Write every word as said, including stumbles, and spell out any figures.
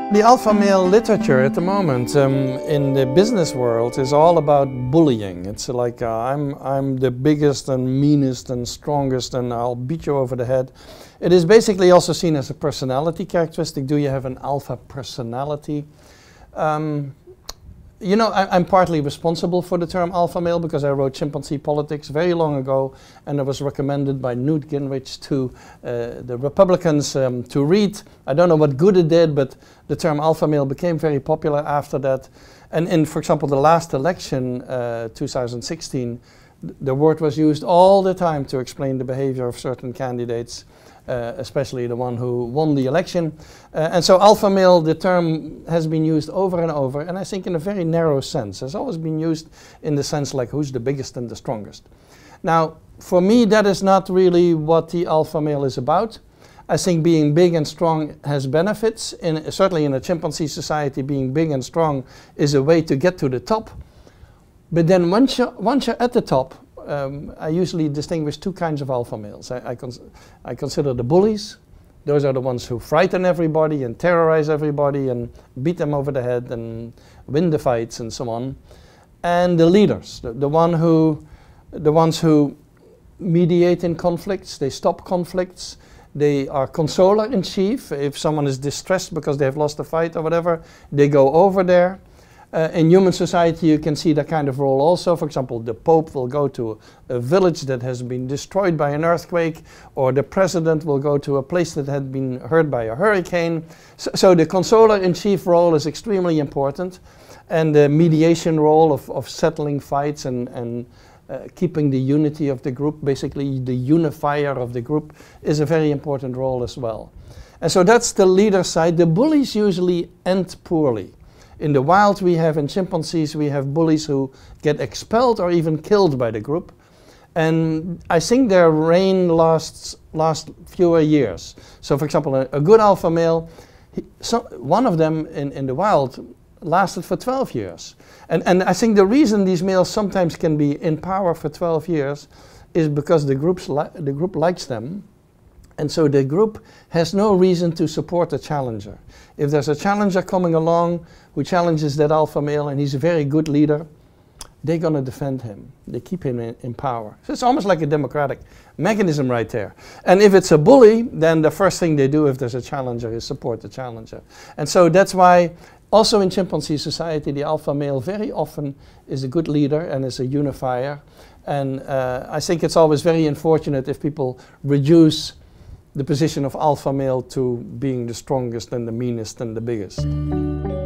The alpha male literature at the moment um, in the business world is all about bullying. It's like uh, I'm, I'm the biggest and meanest and strongest and I'll beat you over the head. It is basically also seen as a personality characteristic. Do you have an alpha personality? Um, You know, I, I'm partly responsible for the term alpha male because I wrote Chimpanzee Politics very long ago, and it was recommended by Newt Gingrich to uh, the Republicans um, to read. I don't know what good it did, but the term alpha male became very popular after that. And in, for example, the last election, uh, two thousand sixteen, th the word was used all the time to explain the behavior of certain candidates, uh, especially the one who won the election. Uh, and so alpha male, the term has been used over and over, and I think in a very narrow sense. It's always been used in the sense like who's the biggest and the strongest. Now, for me, that is not really what the alpha male is about. I think being big and strong has benefits. In, certainly in a chimpanzee society, being big and strong is a way to get to the top. But then once you're, once you're at the top, um, I usually distinguish two kinds of alpha males. I, I, cons I consider the bullies. Those are the ones who frighten everybody and terrorize everybody and beat them over the head and win the fights and so on. And the leaders, the, the, one who, the ones who mediate in conflicts, they stop conflicts, they are consoler in chief. If someone is distressed because they have lost a fight or whatever, they go over there. Uh, in human society you can see that kind of role also. For example, the Pope will go to a, a village that has been destroyed by an earthquake, or the president will go to a place that had been hurt by a hurricane. So, so the consoler-in-chief role is extremely important, and the mediation role of, of settling fights and, and uh, keeping the unity of the group, basically the unifier of the group, is a very important role as well. And so that's the leader side. The bullies usually end poorly. In the wild we have, in chimpanzees, we have bullies who get expelled or even killed by the group. And I think their reign lasts, lasts fewer years. So for example, a, a good alpha male, he, so one of them in, in the wild lasted for twelve years. And, and I think the reason these males sometimes can be in power for twelve years is because the, groups li the group likes them. And so the group has no reason to support a challenger. If there's a challenger coming along who challenges that alpha male and he's a very good leader, they're going to defend him. They keep him in, in power. So it's almost like a democratic mechanism right there. And if it's a bully, then the first thing they do if there's a challenger is support the challenger. And so that's why also in chimpanzee society the alpha male very often is a good leader and is a unifier. And uh, I think it's always very unfortunate if people reduce the position of alpha male to being the strongest and the meanest and the biggest.